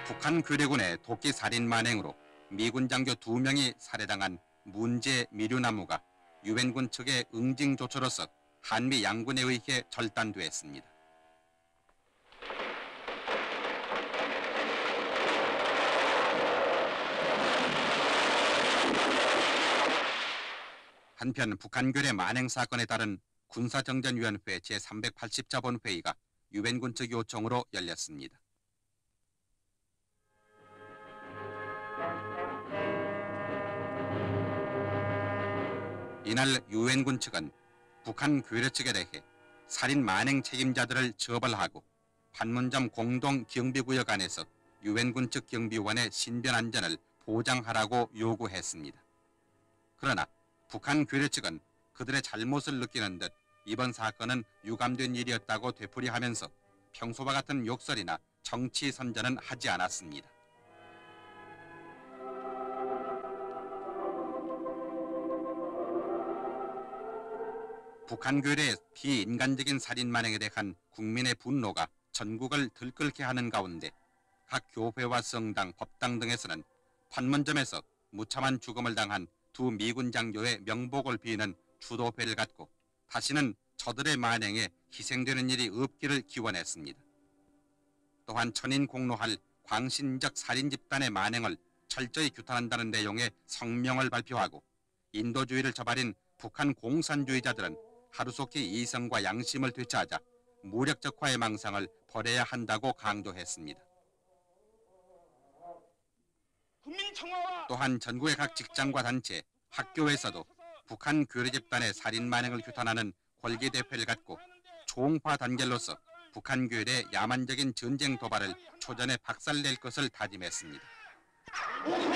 북한 괴뢰군의 도끼 살인 만행으로 미군 장교 2명이 살해당한 문제 미류나무가 유엔군 측의 응징 조처로서 한미 양군에 의해 절단되었습니다. 한편 북한 괴뢰 만행 사건에 따른 군사정전위원회 제380자본회의가 유엔군 측 요청으로 열렸습니다. 이날 유엔군 측은 북한 괴뢰 측에 대해 살인 만행 책임자들을 처벌하고 판문점 공동 경비구역 안에서 유엔군 측 경비원의 신변 안전을 보장하라고 요구했습니다. 그러나 북한 괴뢰 측은 그들의 잘못을 느끼는 듯 이번 사건은 유감된 일이었다고 되풀이하면서 평소와 같은 욕설이나 정치 선전은 하지 않았습니다. 북한 괴뢰의 비인간적인 살인 만행에 대한 국민의 분노가 전국을 들끓게 하는 가운데 각 교회와 성당, 법당 등에서는 판문점에서 무참한 죽음을 당한 두 미군 장교의 명복을 비는 추도회를 갖고 다시는 저들의 만행에 희생되는 일이 없기를 기원했습니다. 또한 천인 공로할 광신적 살인 집단의 만행을 철저히 규탄한다는 내용의 성명을 발표하고 인도주의를 저버린 북한 공산주의자들은 하루속히 이성과 양심을 되찾아 무력적화의 망상을 버려야 한다고 강조했습니다. 또한 전국의 각 직장과 단체, 학교에서도 북한 괴뢰 집단의 살인 만행을 규탄하는 궐기대회를 갖고 총파 단결로서 북한 괴뢰의 야만적인 전쟁 도발을 초전에 박살낼 것을 다짐했습니다.